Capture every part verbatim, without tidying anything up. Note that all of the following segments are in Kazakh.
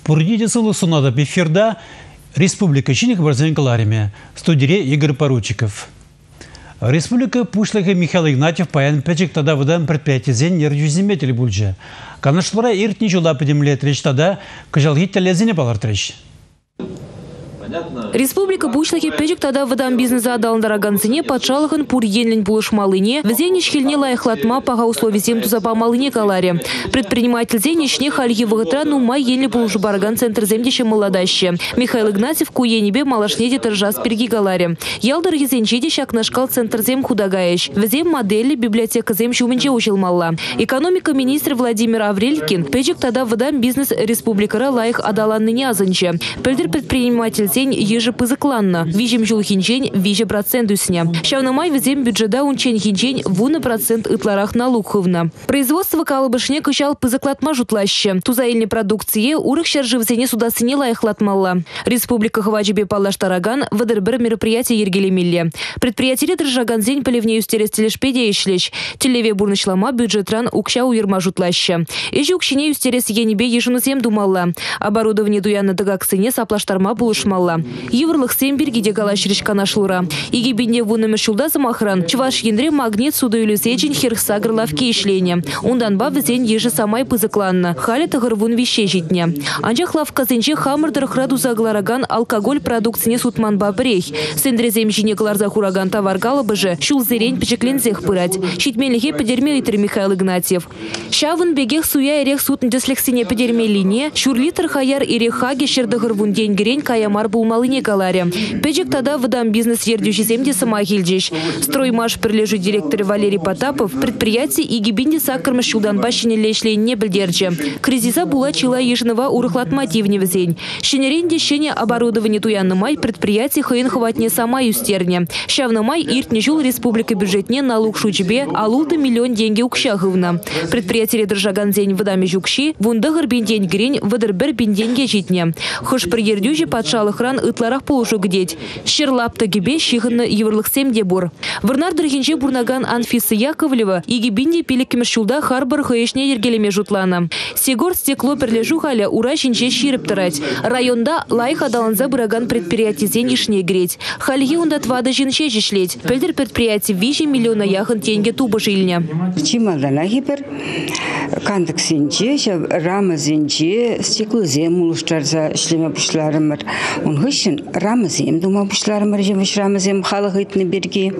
Пурдите сылу сунада биферда республика чиник барзенкаларими. Студире Игорь Поручиков. Республика Пушлыха Михаил Игнатьев паян печек тада выдан предприятие зен нердюземетель бульджа. Канашлара иртни жула подемлет речь тада кажалгит телезине палартрещ. Республика Бучлахи печек тада выдан бизнеса адалындараган цене патшалыхын пур енлень булыш малыне, везенич хильне лайхлатма пага условий зем тузапа малыне каларе. Предприниматель зеничне хальги вагатра нума енли булыш бараган центр земдище молодаще. Михаил Игнатьев куенебе малашнеде торжас перги каларе. Ялдар езенчеде шакнашкал центр зем худагаеш. Везем модели библиотека зем шуменче учил малла. Экономика министр Владимир Аврелькин печек тада выдан бизнес республикара лайх адаланны не азынче. Пельдер предприниматель еже пызыкланна. Вижем жул хинчень, виже процент усня. Шавнамай везем бюджета унчень хинчень вуна процент ытларах налог хывна. Производство калыбышне кычал пызыклатма жутлаще. Тузаильне продукции урых шаржи взене судасыне лайхлатмалла. Республика Хвачебе палаш тараган вадырбір мероприятие ергелемилле. Предприятие држаган зень поливне юстерес телешпеде ишлеч. Телеве бурнышлама бюджетран укша уерма жутлаще. Эжи укшине юстерес енебе ежунусем думалла. Оборудование дуянны дагаксыне саплаштарма булышмалла. Еврлых семберги дегала шришкана шлура. Иги бинде вунными шулда замахран. Чваш ендре магнит судойлю сечень хирхсагр лавки ишлене. Ундан ба везень еже самай пызыкланна. Хали тагыр вун вище житне. Анчах лавка зенче хамырдыр храду заглараган алкоголь продукцине сутман ба брех. Сендре земжине гларза хураган товаргала быже. Шул зерень печеклензех пырать. Щитмелихе педерме итер Михаил Игнатьев. Шавын бегех суя ирех сутн деслексине педерме лине. Шурлитер хаяр ирех хаге шердыгыр вун день грень каямар бу малыне каларе. Печек тада выдам бизнес ердюши земде самахильдиш. Строймаш прилежу директор Валерий Потапов предприятие и гибинде саккарма шулдан башине лешлей не бельдерче. Кризиса була чила ежного урахлатмативне везень. Шенеренде щене оборудование туянны май предприятие хейн хватне сама юстерне. Шавна май иртне жул республика бюджетне налог шучбе алулда миллион деньги укшахывна. Предприятие держаган зень выдаме жукши вундагар бендень грень выдербер бенденьге житне. Хош при ердюже патшалых ран ытларах полушу гдеть. Щерлапта гибе щиханна еврлых сем дебур. Варнар дырхинче бурнаган Анфиса Яковлева и гибинде пилекемеш шулда харбар хаешне ергелеме жутлана. Сегор стекло перлежу халя ура шинче щирып тарать. Районда лайх адаланза бураган предприятие зенишне греть. Хальги унда твада жинче жишлеть. Пельдер предприятие вижи миллиона яхан тенге туба жильня. Чималдана гипер кандык сенче, рама зенче, стекло зем улуштарза шлеме пушларымыр. Он хышын рамазем дума пушларымыр жемеш рамазем халық итне берге.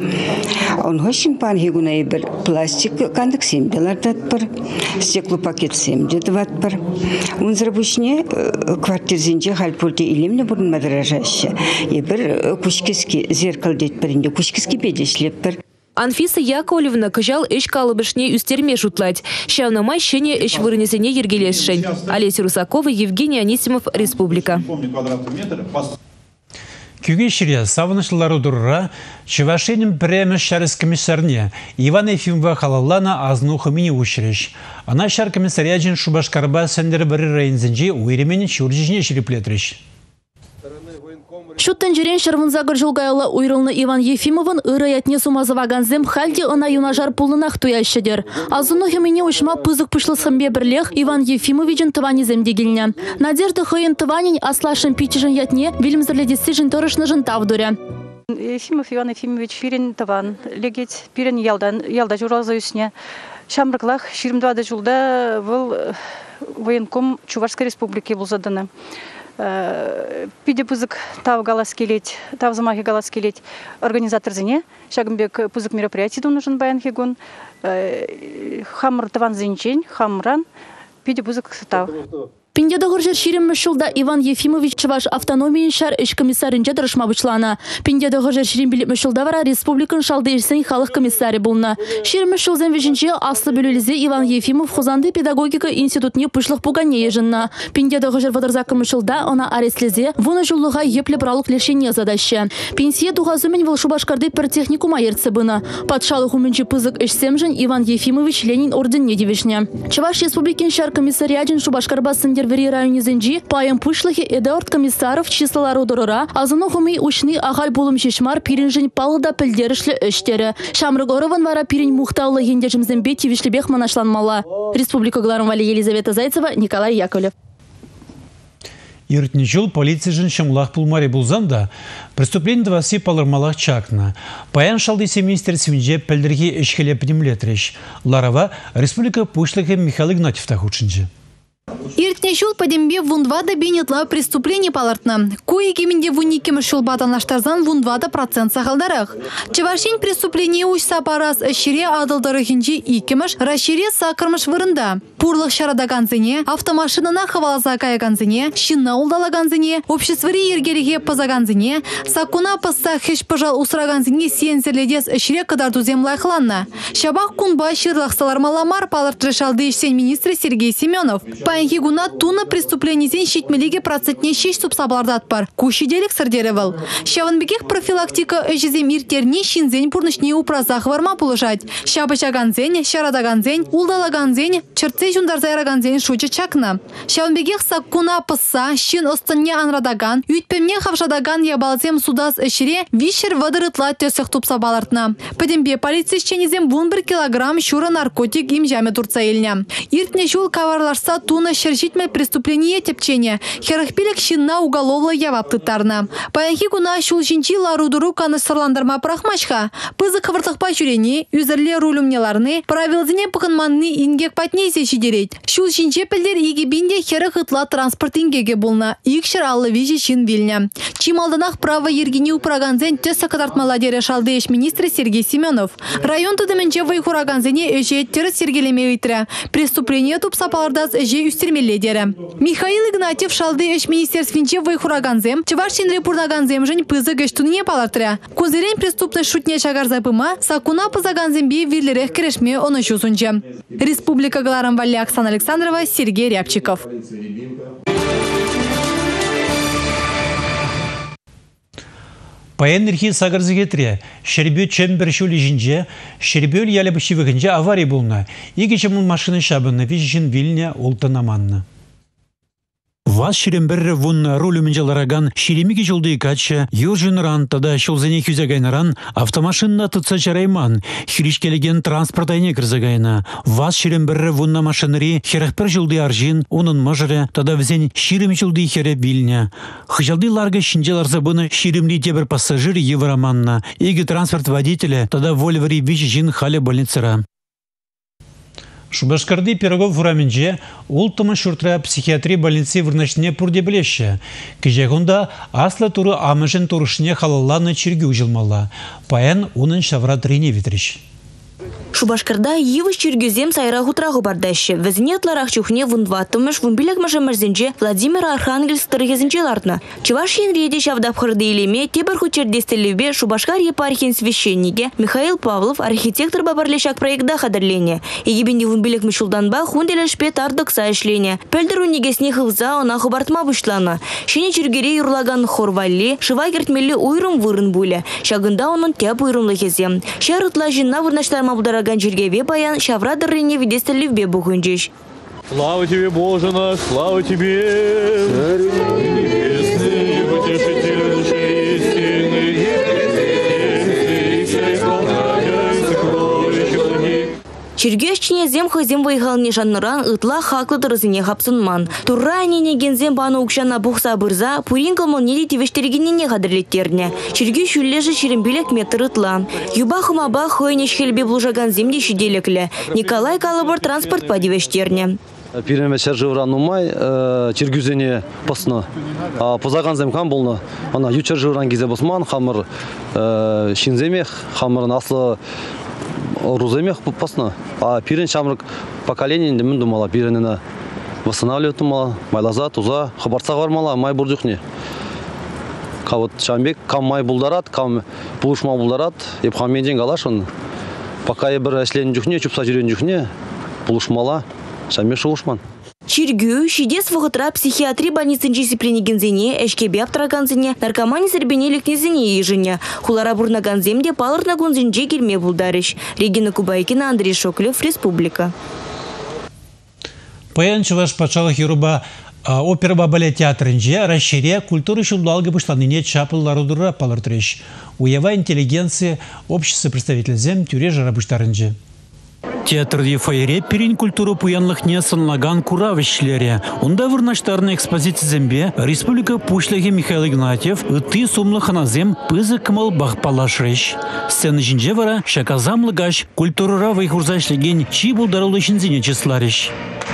Он хышын пан хигунай бір пластик кандык семделар датпыр, стекло пакет семдет ватпыр. Он зрабушне квартир зенче хальпурте илемне бурын мадаражаще. И бір кушкиски зеркал детпірінде кушкиски бедешлеппір. Анфиса Яковлевна кажал эш калыбышне үстерме шутлать. Шавнамай щене эш вырнесене ергелешшень. Олеся Русакова, Евгений Анисимов, Республика. Кюге шире савынышлары дурра Чувашенем прямо шарыс комиссарне Иван Ефимова халаллана азнуха мини ушреш. Она шар комиссаряджин Шубашкарба сендер бары рейнзенджи уйремени чурджижне шириплетреш. Шуттан жерен шарвынзагыр жылгайла уйрылны Иван Ефимовын ырыятне сумазываганзем хальде ына юнажар пулынах туящедер. Азуну хемине ушма пызык пышлысхымбе бірлех Иван Ефимовичен тыванизем дегилне. Надежда хыйын тыванин аслашын пичижен ятне вильмзерледесі жын торышны жын тавдуря. Ефимов Иван Ефимович фирин тыван, легет пирен ялдан, ялда жураза үсне. Шамрыклах ширимдвада жылда был военком Чувашской республики был заданы. Пиде пузык тав галас келеть, тав замахи галас келеть организатор зене, шагымбек пузык мероприятий нужен баян хигун, хамр таван зенчень, хамран, пиде пузык тав. Пиндеда горжер ширим мышылда Иван Ефимович Чуваш автономиин шар эш комиссарынча дырышма бучлана. Пиндеда горжер ширим билip мышылда вара республикан шалды эрсен халық комиссари булна. Ширим мышылзен вежинче аслы бөлелізе Иван Ефимов Хозанды педагогика институтне пышлық пугане ежынна. Пиндеда горжер вадырзакы мышылда она ареслезе вуна жуллыға епле бралық лешене задаща. Пенсия дуғазумен выл Шубашкарды пір техникума ертсе бына. Патшалық уменче пызык эшсемжен Иван Ефимович Ленин орденне девишне. Чуваш республикин шар комиссариаджин Шубашкарба Вери районизенджи паем пышлахи Эдуард комиссаров числалары дорора, азынухымый учны ағал болым шешмар пиринжин палыда пілдерішлі өштері. Шамрыгорован вара пирин мухталлы ендежімзенбе тивишлебех манашланмала. Республика Гларом Вали Елизавета Зайцева, Николай Яковлев. Иртне жыл полиция жын шымлах пулмари булзанда, преступление дваси палырмалах чакна. Паян шалдысе министр свинже пәлдірге эшкеле пнемлетреш. Ларава республика пушлығы Михаил Игнатьев тахучынжы. Иртне шул падембе вундвада бенетла преступление палартна. Кое кеменде вуникем шул батанаштарзан вундвада процент сахалдарах. Чевашин преступление ушса парас шире адылдарыхинчи икемеш расшире сакырмыш вырында. Пурлых шарадаганзине, автомашинына хаваласа каяганзине, шинна улдалаганзине, обществори ергереге пазаганзине, сакуна пасса хеш пожал усраганзине сиензерледес шире кадарду землайхланна. Шабах кунба ширлахсалар маламар паларт решалды ишсен министр Сергей Семенов. Паянхи гуна туна преступление зен щитмелиге процентне шеш субсаблардат пар. Кушиделик сардеревал. Шаванбекех профилактика эжезем иртерне шинзен пурнышне упразах варма пулышать. Шабачаганзен, шарадаганзен, улдалаганзен, черце жундарзайраганзен шуча чакна. Шаванбекех саккуна пысса, шин останне анрадаган, үйтпемне хавшадаган ябалзем судас эшире вишер вадырытла төсөх тупсабалартна. Падембе полиция щенезем вун бір килограмм шура наркотик им жаме турца елня. Иртне жул каварларса туна шершитме преступление тепчения. Херахпилек шинна уголовла яваптытарна. Паянхи гуна шул шинчи ларудуру каны сырландарма прахмашха. Пызы кывыртықпа жүрени, үзірле рулюмнеларны, правилзіне пықынманны ингек патнейсе шидерет. Шул шинче пілдер егебінде херах ытла транспорт ингеге болна. Икшер аллы вижи шин вильня. Чималданах право ергени упраганзен төсі катартмала дере шалды еш министр Сергей Семенов. Район тудыменче вайхураганзене өже теріс сергелеме үйтірі. Преступление тупсапалардаз өже үстермелі дері. Михаил Игнатьев шалды еш министерствинче вайхураганзем, чевашин репурдаганзем жын пызы гөштуне палартыря. Козырен преступный шутне шагарзапыма, сакуна пызаганзембе вирлерех керешме оны жузунче. Республика Галарам Валли Оксана Александрова, Сергей Рябчиков. Паянырхи сагарзыгетре, шербю чембер шули жинже, шербюл ялебыши вегенже аварий булна, иги чемун машины шабынна вижжин вильня олтанаманна. Вас шеремберре вун рулюменже лараган шеремиги жолды кача, южинран тада шолзене хюзагайнаран автомашинна тыца чарайман, хиришкелеген транспортайне кірзагайна. Вас шеремберре вунна машинери херахпер жолды аржин, унын мажыре тада взен ширим жолды хере бильня. Хыжалды ларга шинжелар забыны ширимли тебір пассажир евраманна, иги транспорт водителя тада вольвари вич жин хале больницара. Шубашкарды Пирогов ураменже ултымы шуртра психиатрия больницы вырнашне пурдеблеше. Кежегунда асла туры амыжын турышне халалланы чирги ужылмала. Паян унын шаврат рене витриш. Шубашкарда йывыш чиргюзем сайра хутрагу бардащи. Везне атларах чухне вундваттымыш вумбилек мажамарзенже Владимир Архангельск тырыгезенче лартна. Чувашин реде шавдапхырды илеме тебір хучердестелевбе Шубашкар епархин священнике Михаил Павлов архитектор бабарлешак проекта хадырление. Егебенде вумбилек мышулданба хунделешпе тардык сайшление. Пельдеру негесне хылза она хубартма бушлана. Шене чиргере юрлаган хорвалли, шыва кертмелли уйрым вырын буле. Шагында onun тяп уйрымлы хезе. Шарытла жинна вырнаштарма будараган жиргеве баян шаврадыр рене видестелевбе бугунжиш. Слава тебе, Боже наш, слава тебе! Небесный утешитель души истины, Чиргешчине зем хызем вайгалне жанныран ытла хаклы дырызыне хапсынман. Турра неген зем баны укшана бухса бырза, пурин кылмыл неде тевештерегенне кадырлеттерне. Чирге шүллежі ширембелек метр ытла. Юба хымаба хойнеш хелбе блужаган земде шиделекле. Николай Калабор транспорт падивештерне. Пиренме чаржывран умай, чиргюзене пасна. Позаган земкан болна. Ана ю чаржывран гизе басман, хамыр шинземех, хамыр аслы Руземех пасна, а пирен шамрык поколение мен думала, пиренена восстанавливать думала, майлаза, туза, хабарца вармала, май бурдюхне. Кавот шамбек, кам май булдарат, кам булушма булдарат, еп хамеден галашон. Пока я бір әшлен жүхне, чупса жүрен жүхне, булушмала, шамбек шулушман. Чиргю, шидес вғытра психиатри больницынчи сипленегензене, эшкебе аптыраганзене, наркомани сірбенелікнезене ежіне. Хулара бурнаганземде палырна гунзенже келме булдарыш. Регина Кубайкина, Андрей Шоклев, Республика. Паян чуваш пачалық еруба опера балет театрынже расшире культуры шулдалғы пыштаныне чапылларудыра палыртырыш. Уева интеллигенция, общество представитель зем, тюре жарабыштарынже. Театрды фойере перин культуру пуянлых не санлаган куравишлере. Онда вырнаштарны экспозиция зембе республика пушлеге Михаил Игнатьев ыты сумлы ханазем пызы кымыл бахпалашрыш. Сцена жинже вара шаказамлыгаш культурара вайхурзашлеген чи булдарулы шинзине числарыш.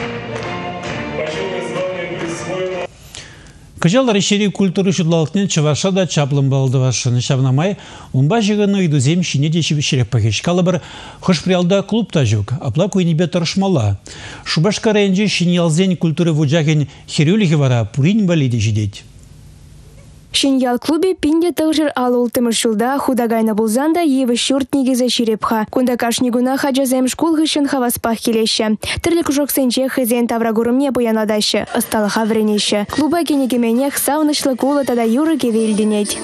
Кыжал решери культуры шудлалықнен чывашада чаплым балды вашыны шавнамай, унба жығыны үйдузем шине деші шерек пахеш. Калабыр хышприалда клубта жүк, апла көйнебе тұрышмала. Шубашка районжы шине алзен культуры вуджаген херюлігі вара пурин балиді жидеть. Шиньял клубе пинде тăгшыр алул тымыршулда худагайна булзанда евы шурт негезе ширепха. Кунда кашнигуна хаджазем шкул гышын хаваспах келеші. Тірлі күжок сенче хызен таврагурымне буянадашы, ысталы хавренеші. Клуба кенегеменех саунышлы кулы тада юры кевелденет.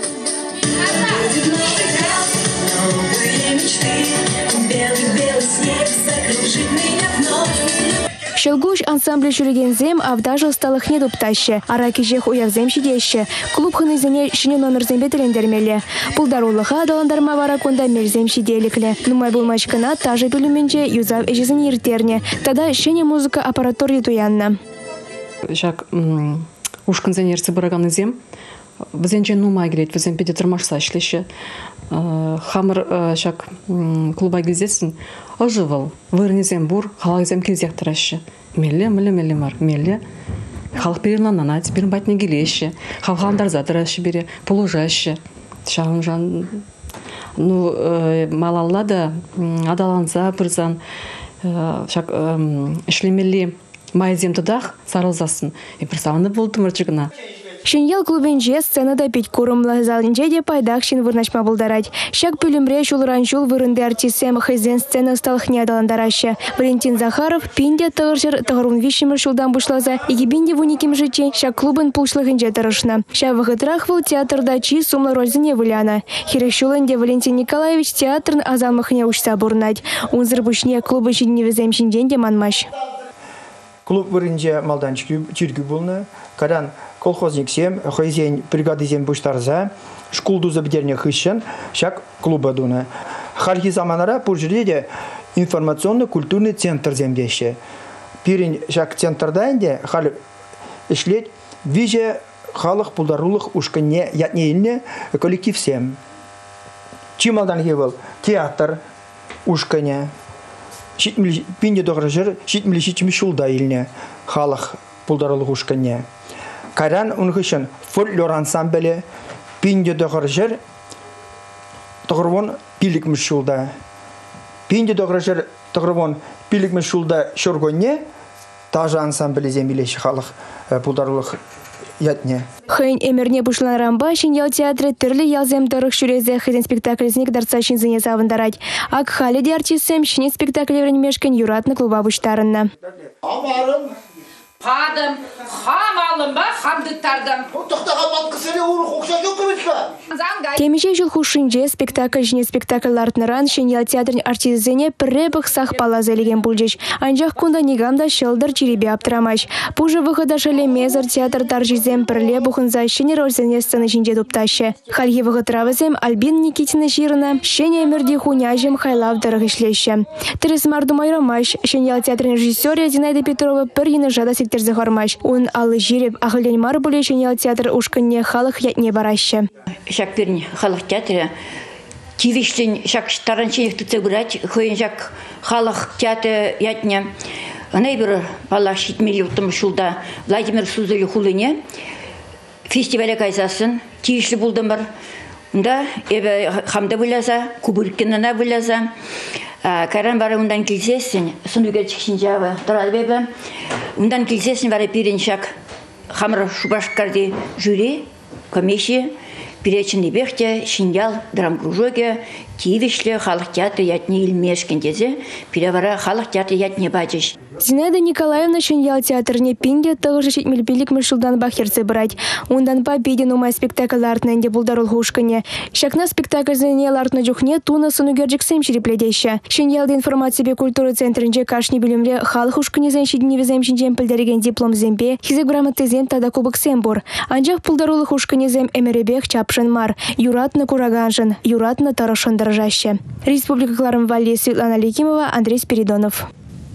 Шелгуш ансамбль жүргензем авдажыл сталых не дуптаще, аракежех уявзем шидеще. Клуб хынызене шине номер зембе тілендермелі. Пулдарулыға адаландарма вара конда мерзем шиделіклі. Нумай булмачкана тажы бөліменже юзав эжізін ертерне. Тада шине музыка аппаратур етуянна. Жак ушканзен ерці бараганы зем. Візенже нумай келет, візен педе тұрмашса ішлеші. Хамыр жак клуба келзесін. Ожывал, вырнезем бур, халазем келзек тарашы. Мелле, мелле, мелле мар, мелле. Халық переланана, теперь батне келеші. Халхандар затырашы бере, положашы. Шағын жан, ну, малалла да, адаланса, бірзан, шақ, ішлемелі майзем тұдақ сарылзасын. И бірсауны болды мұрчығына. Шиньял клубенже сценада пить курымлы залынже де пайдақ шин вырнашма булдарать. Шак пүлімре шулыран шул вырынды артисем хайзен сцена сталықне адаландарашы. Валентин Захаров пинде тығыржыр тығырун вишімір шулдан бушлаза, егебинде вуниким жыче шак клубын пулшлығынже тұрышна. Ша вғытрах выл театрда чи сумлы рользіне выляна. Хирек шулынде Валентин Николаевич театрын азалмықне учса бурнать. Унзыр бушне клубы шинневізем шинденде манмаш. Клуб вырынже малданчик чиргі болны. Каран колхозник сем, хозяин бригады зем буштарза, школду забдерне хыщен, шак клуба дуна. Харги заманара пуржиреде информационно-культурный центр земдеще. Пирин шак центрда инде хал ишлет виже халық пулдарулық ушканне ятнейлне коллектив сем. Чималдан гевел театр ушканне. Шитмили пинде догражыр, шитмили шитми шулда илне халық пулдарулық ушканне. Каран унгышын фольклор ансамбле пинде догражыр тогрвон пилик мшулда. Пинде догражыр тогрвон пилик мшулда шоргонне тажа ансамбле земилеш халық пулдарулық ятне. Хайн эмерне бушлан рамба шиньял театры тірлі ялзем дырық шүрезе хызен спектакльзінек дарца шинзіне савындарать. Ак халиде артисем шине спектакльверін мешкен юратны клуба буштарынна. Падым, хам алым ба, хамдыктардым. Тоқтаға батқысыны ұры қоқша жоқ көмесқа. Темеше жыл хушинже спектакль жіне спектакль артныран шиньял театрын артизене пірребық сақ палазелеген бұлжеш. Анжақ күнда негамда шылдыр черебе аптырамаш. Пужы выхода шале мезір театр таржизем пірле бұхынза шине рользене сцены жинже дупташы. Хальге выходравызем Альбин Никитина жирына шене өмірде хуняжем хайлав дырық ішлеші. Терес Мардумайрамаш шиньял театрын режиссері Зинаида Петрова пір ені жада Захармаш. Он алы жиреп ахылден мар боле шиньял театр ушканне халық ятне барашы. Шак перни халық театры тивиштен шак таранченев тұтса көрәт, хойын шак халық театры ятне. Анай бір бала шитмелі ұттым шулда Владимир Сузылы хулыне фестиваля кайзасын, тиішлі бұлдым бар. Онда эбі хамда бұлаза, кубыркенына бұлаза. Каран бары ундан келсесін, сын үгер чекшін жауы тұрады бебі. Ундан келсесін бары переншак хамыр шубашкарды жюри, комеші, перечінді бекте, шиньял, драм-кружоге, тивишлі халық театры ятне илмешкен дезе, перевара халық театры ятне бачыш. Зинаида Николаевна Шеньял театрне пинде тығыжы шетмелбелік мүшілдан бахерцы брать. Ондан па беден умай спектакль артненде булдарул хушкане. Шакна спектакль зене лартна жухне туна сынугерджик сэм шерепледеща. Шеньялды информация культуры центринже кашни билимле халық хушкане зеншидіне везем шинжен пілдереген диплом зембе, хизек грамоты зем тада кубок сэмбур. Анжақ пулдарулы хушкане зем эмеребех чапшын мар. Юратна кураганжын, юратна тарашын дыржаще. Республика Кларым Валли, Светлана Ликимова, Андрей Спиридонов.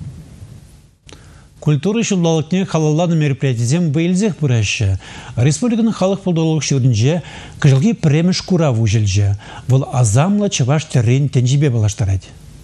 Культура шулдалыкне халалланы мероприятиезем бейлзех бураща. Республиканың халық пулдалык шүрдінже кыжылги премеш кураву желже. Бұл азамла чаваш террен тенжибе балаштарад.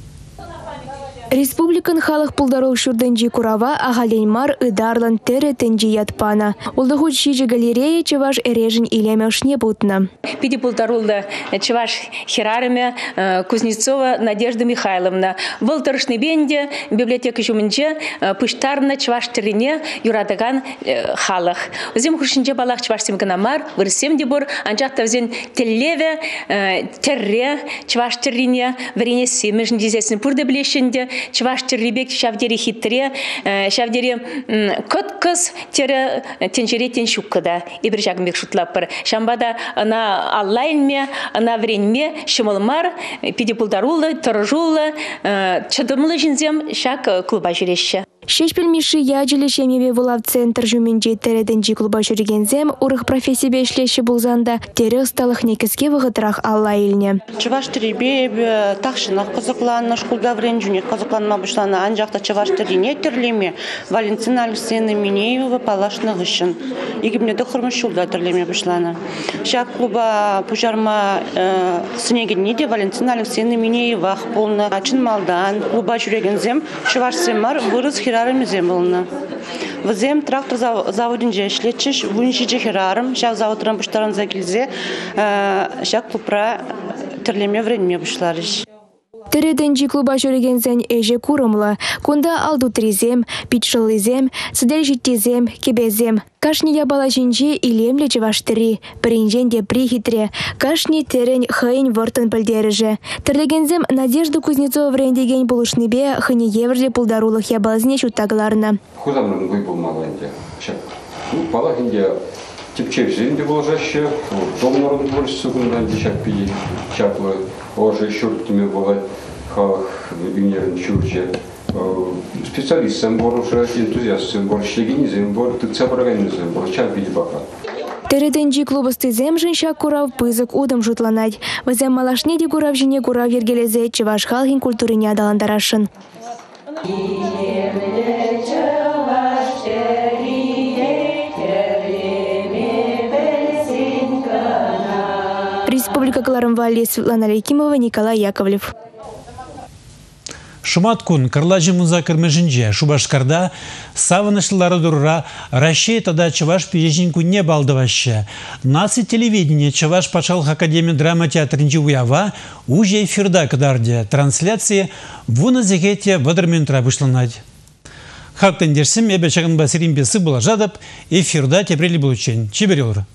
Республикан халық пулдарул шурденжи курава агаленмар ыдарлан тере тенжи ятпана. Улдыху чижи галерея чаваш эрежин илемешне бутна. Пиди пулдарулда чаваш херарыме Кузнецова Надежда Михайловна. Был тарышный бенде библиотека жумынче пыштарна чаваш терене юрадаган халық. Зем хушинче балах чаваш семганамар вырсем дебор анжақ тавзен теллеве терре чаваш терене варене семежін дезесін пурда білешінде чаваш терребек шавдери хитре, шавдери көткыз тере тенжере теншуккада. Ибір жағымбек шутлаппыр. Шамбада ана аллайнме, ана вренме, шымылмар, педипулдарулы, тұржулы, чадымлы жінзем шак клуба жүреші. Шешпіл миші яджілі шемебе вылав центр жүменже тереденжі клуба жүргензем урық профессия ішлеші болзанда тері ұсталық некізге вғытырақ алла еліне. Чаваш теребе тақшынақ қызықланы, шкулда врен жүнет қызықланма бұшланы, анжақта чаваш терене терлеме Валентина Алексеевна Минеева палашны ғышын. Егімнеді құрмыш шулда терлеме бұшланы. Шак клуба пұжарма сынегенне де Валентина Алексеевна Минеева ақполны ачын малдан клуба жүргензем чаваш семар вырыз херарым землна. Вазем трактор заводин же шлечиш, вунши же херарым, шак заводрам буштаран закилзе, шак клупра терлеме времени бушларыш. Тереденжи клуба жүргензен эже курымлы, кунда алду тризем, питшылызем, сыдержитезем, кебезем. Кашни ябала жинжи илемле чеваштыри, принжен де прихитре, кашни терен хайын вортын пілдеріжі. Тірлегензем Надежда Кузнецова врендеген булышныбе хыне еврде пулдарулых ябалзіне шуттагларына. Хузамның гой болмағанде. Балағынде тепчев зенде болжаще, дом народу творчество күндан дешак пиди, чаплы, ожи шүрттіме болады, халық үйнерін шүртше. Специалистсем бор уже, энтузиастсем бор, шлегенизем бор, тыцапраганизем бор, чак биди бака. Тереденжи клубысты земжин шак курав пызык удым жутланать. Вазем малашне де курав жіне курав ергелезе чеваш халхин культурине адаландарашын. Республика Кларым Валли, Светлана Ликимова, Николай Яковлев. Шуматкун карлажи музакыр межинже Шубашкарда савынышлары дурура Россия тада чаваш пижежинку не балдываще. Насы телевидение чаваш пачалх Академия драма театринчи уява уже эфирда кадарде трансляции вуна зегете вадырментра вышланать. Хактен дерсим эбе чагын басирим бесы была жадып эфирда тепрели получень. Чиберилр.